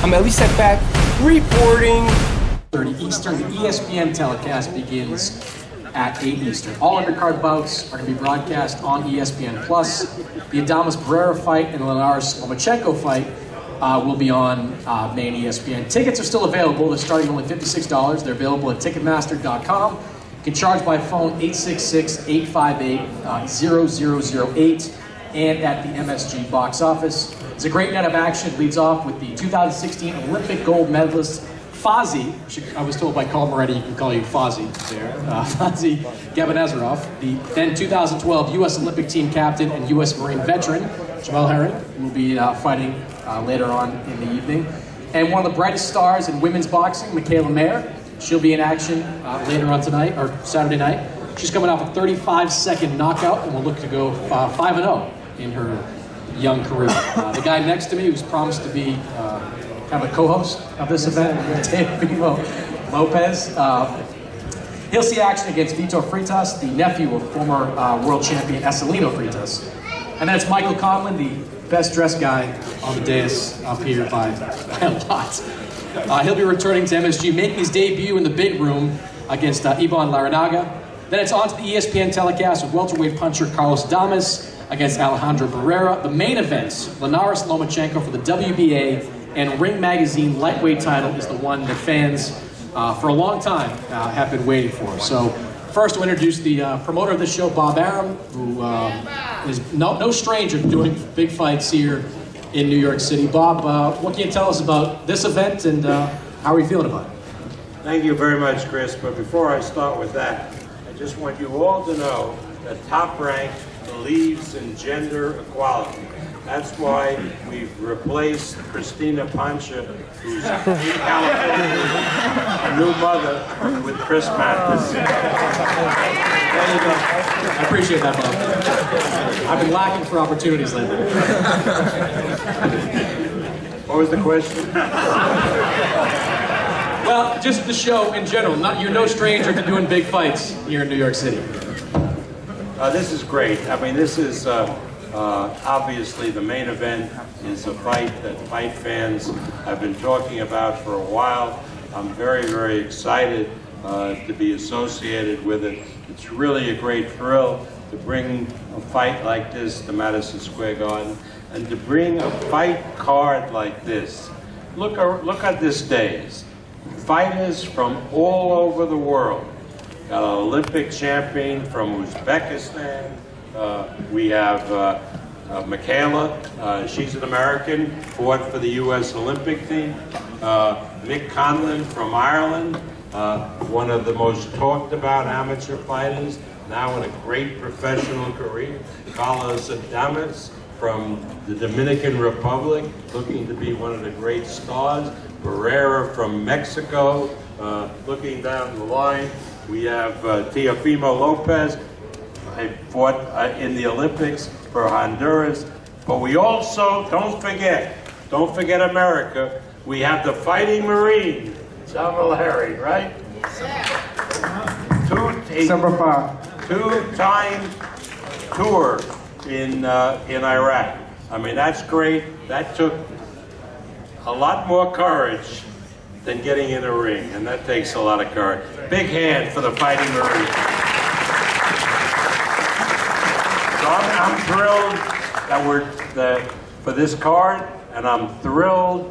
I'm Elie Seckbach, reporting. 30 Eastern, the ESPN telecast begins at 8 Eastern. All undercard bouts are going to be broadcast on ESPN+. The Adames Barrera fight and the Linares Lomachenko fight will be on main ESPN. Tickets are still available. They're starting only $56. They're available at Ticketmaster.com. You can charge by phone 866-858-0008 and at the MSG box office. It's a great night of action. It leads off with the 2016 Olympic gold medalist Fozzy. I was told by Carl Moretti you can call you Fozzy there. Fozzy Gabanazarov, the then 2012 U.S. Olympic team captain and U.S. Marine veteran. Jamal Herring will be fighting later on in the evening. And one of the brightest stars in women's boxing, Mikaela Mayer. She'll be in action later on tonight, or Saturday night. She's coming off a 35-second knockout and will look to go 5-0 in her young career. The guy next to me, who's promised to be kind of a co-host of this event, Teofimo Lopez. He'll see action against Vitor Freitas, the nephew of former world champion Esselino Freitas. And then it's Michael Conlon, the best-dressed guy on the dais up here by a lot. He'll be returning to MSG, making his debut in the big room against Ivan Larinaga. Then it's on to the ESPN telecast with welterweight puncher Carlos Adames against Alejandro Barrera. The main event, Linares Lomachenko for the WBA and Ring Magazine lightweight title, is the one that fans for a long time have been waiting for. So first we'll introduce the promoter of this show, Bob Arum, who is no stranger to doing big fights here in New York City. Bob, what can you tell us about this event and how are you feeling about it? Thank you very much, Chris. But before I start with that, I just want you all to know that Top Rank believes in gender equality. That's why we've replaced Christina Pancha, who's in California, a new mother, with Chris Mathis. There you go. I appreciate that, Bob. I've been lacking for opportunities lately. What was the question? Well, just the show in general. You're no stranger to doing big fights here in New York City. This is great. I mean, this is obviously the main event is a fight that fight fans have been talking about for a while. I'm very, very excited to be associated with it. It's really a great thrill to bring a fight like this to Madison Square Garden and to bring a fight card like this. Look at this days. Fighters from all over the world. Got an Olympic champion from Uzbekistan. We have Mikaela, she's an American, fought for the U.S. Olympic team. Mick Conlon from Ireland, one of the most talked about amateur fighters, now in a great professional career. Carlos Adames from the Dominican Republic, looking to be one of the great stars. Barrera from Mexico, looking down the line. We have Teofimo Lopez, who fought in the Olympics for Honduras. But we also, don't forget America, we have the Fighting Marine, Jamal Herring, right? Two-time tour in Iraq. I mean, that's great. That took a lot more courage than getting in a ring, and that takes a lot of courage. Big hand for the Fighting Marine. So I'm thrilled that for this card, and I'm thrilled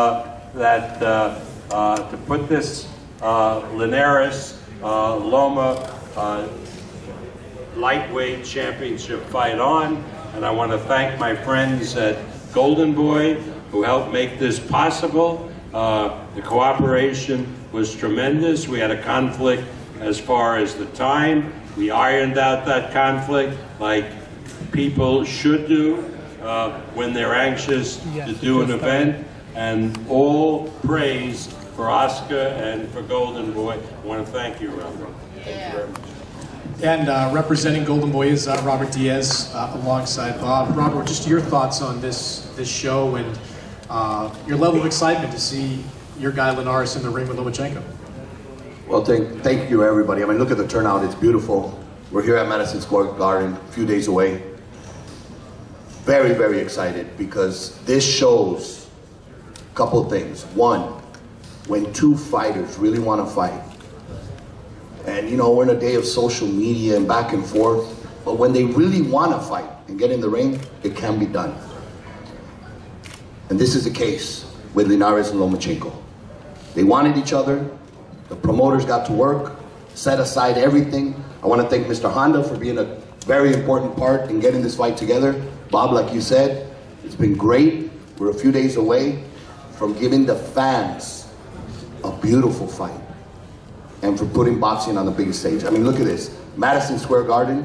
to put this Linares Loma lightweight championship fight on, and I want to thank my friends at Golden Boy who helped make this possible. The cooperation was tremendous. We had a conflict as far as the time. We ironed out that conflict like people should do when they're anxious to do an event. And all praise for Oscar and for Golden Boy. I want to thank you, Robert. Thank you very much. And representing Golden Boy is Robert Diaz alongside Bob. Robert, just your thoughts on this show and your level of excitement to see your guy Linares in the ring with Lomachenko. Well, thank you everybody. I mean, look at the turnout, it's beautiful. We're here at Madison Square Garden, a few days away. Very, very excited because this shows Couple things. One, when two fighters really want to fight, and you know, we're in a day of social media and back and forth, but when they really want to fight and get in the ring, it can be done. And this is the case with Linares and Lomachenko. They wanted each other, the promoters got to work, set aside everything. I want to thank Mr. Honda for being a very important part in getting this fight together. Bob, like you said, it's been great. We're a few days away from giving the fans a beautiful fight and for putting boxing on the biggest stage. I mean, look at this. Madison Square Garden,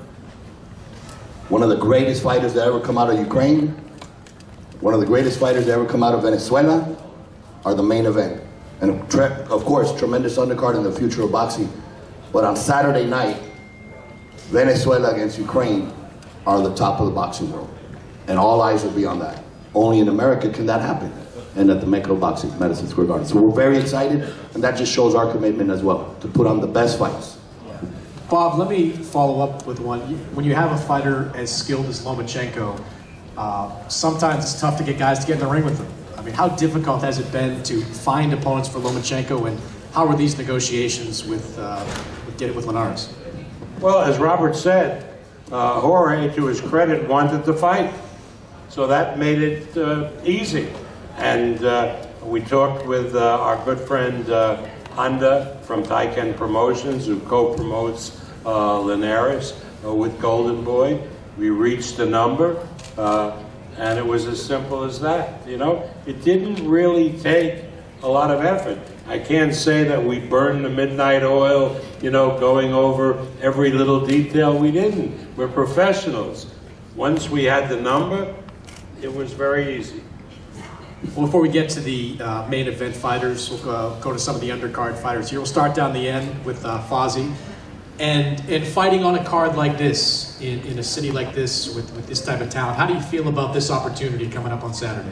one of the greatest fighters that ever come out of Ukraine, one of the greatest fighters that ever come out of Venezuela are the main event. And of course, tremendous undercard in the future of boxing. But on Saturday night, Venezuela against Ukraine are the top of the boxing world. And all eyes will be on that. Only in America can that happen. And at the Mecca of Boxing, Madison Square Garden. So we're very excited, and that just shows our commitment as well, to put on the best fights. Bob, let me follow up with one. When you have a fighter as skilled as Lomachenko, sometimes it's tough to get guys to get in the ring with them. I mean, how difficult has it been to find opponents for Lomachenko, and how were these negotiations with Linares? Well, as Robert said, Jorge, to his credit, wanted to fight. So that made it easy. And we talked with our good friend Honda from Tyson Promotions, who co-promotes Linares with Golden Boy. We reached a number, and it was as simple as that. You know, it didn't really take a lot of effort. I can't say that we burned the midnight oil, you know, going over every little detail. We didn't. We're professionals. Once we had the number, it was very easy. Well, before we get to the main event fighters, we'll go to some of the undercard fighters here. We'll start down the end with Fozzy. And fighting on a card like this, in a city like this, with this type of talent, how do you feel about this opportunity coming up on Saturday?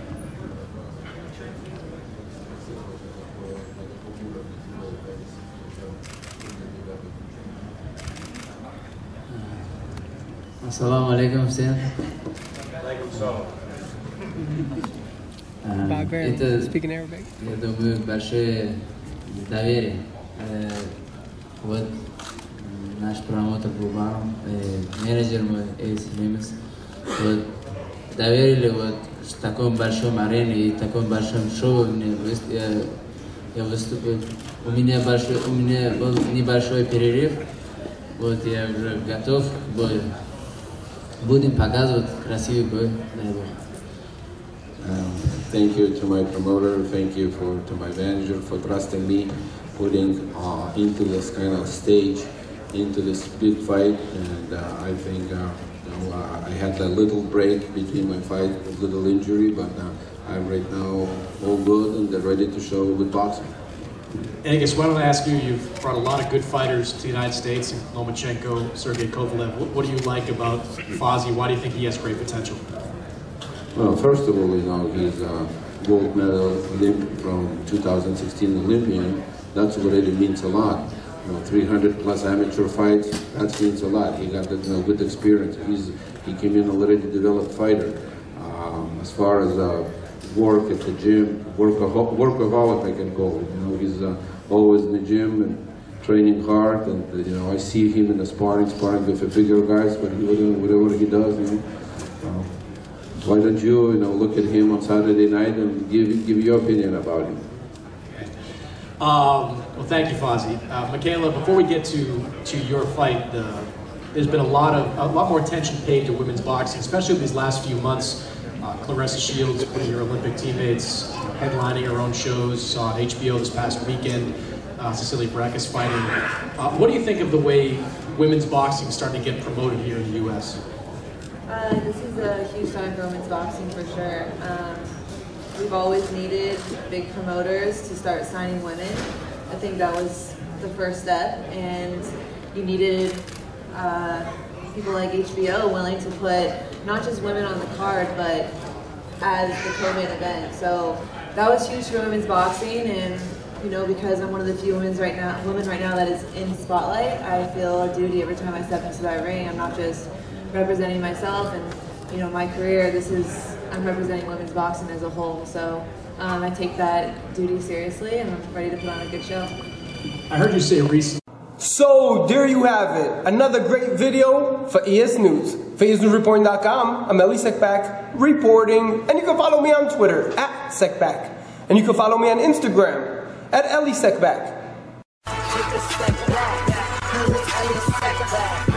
Assalamu alaikum, Sam. Background, speaking Arabic. Я думаю, большое доверие. Вот наш промоутер Бубан, менеджер мой EsNews, вот доверили вот в таком большом арене и таком большом шоу я выступил. У меня был небольшой перерыв, вот я уже готов к бою. Будем показывать красивый бой. Thank you to my promoter, thank you to my manager for trusting me, putting into this kind of stage, into this big fight, and I think I had a little break between my fight, a little injury, but I'm right now all good and they're ready to show with boxing. And I guess why don't I ask you, you've brought a lot of good fighters to the United States, Lomachenko, Sergey Kovalev. What do you like about Fozzy? Why do you think he has great potential? Well, first of all, you know, he's a gold medal from 2016 Olympian. That already means a lot. You know, 300 plus amateur fights, that means a lot. He got good experience. He came in a already developed fighter. As far as work at the gym, workaholic I can call it. You know, he's always in the gym and training hard. And you know, I see him in the sparring with the bigger guys, but whatever he does, you know. Why don't you look at him on Saturday night and give your opinion about him? Well, thank you, Fozzy. Mikaela, before we get to your fight, there's been a lot more attention paid to women's boxing, especially these last few months. Clarissa Shields, one of your Olympic teammates, headlining her own shows on HBO this past weekend. Cecilia Brækhus fighting. What do you think of the way women's boxing is starting to get promoted here in the U.S.? This is a huge time for women's boxing for sure. We've always needed big promoters to start signing women. I think that was the first step, and you needed people like HBO willing to put not just women on the card, but as the co-main event. So that was huge for women's boxing, and because I'm one of the few women right now that is in spotlight, I feel a duty every time I step into that ring. I'm not just representing myself and my career. I'm representing women's boxing as a whole. So I take that duty seriously, and I'm ready to put on a good show. I heard you say recently. So there you have it, another great video for EsNews. For EsNewsReporting.com, I'm Elie Seckbach reporting, and you can follow me on Twitter @Seckbach, and you can follow me on Instagram @Elie Seckbach.